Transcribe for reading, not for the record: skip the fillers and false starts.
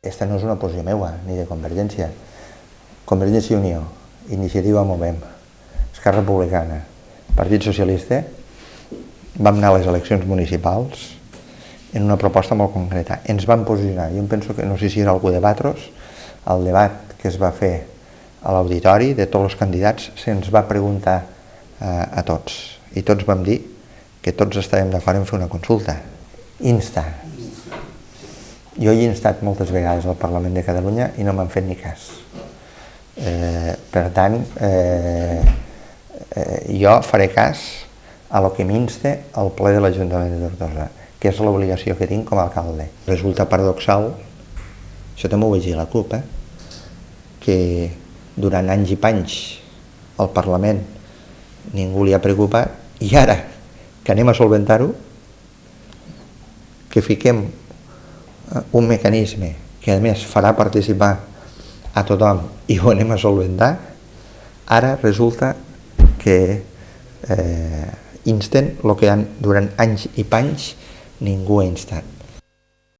Esta no és una posició meua, ni de Convergència. Convergència i Unió, Iniciativa Movem, Esquerra Republicana, Partit Socialista, vam anar a les eleccions municipals en una proposta molt concreta. Ens vam posicionar, jo penso que no sé si era algú de Batros, el debat que es va fer a l'auditori de tots els candidats se'ns va preguntar a tots i tots vam dir que tots estàvem d'acord en fer una consulta. Instar. Jo he instat moltes vegades al Parlament de Catalunya i no m'han fet ni cas. Per tant, jo faré cas a lo que m'insta el ple de l'Ajuntament de Tortosa, que és l'obligació que tinc com a alcalde. Resulta paradoxal, això també ho vaig dir a la CUP, que durant anys i panys al Parlament ningú li ha preocupat i ara que anem a solventar-ho, que fiquem un mecanisme que a més farà participar a tothom i ho anem a solventar, ara resulta que insten el que durant anys i panys ningú ha instat.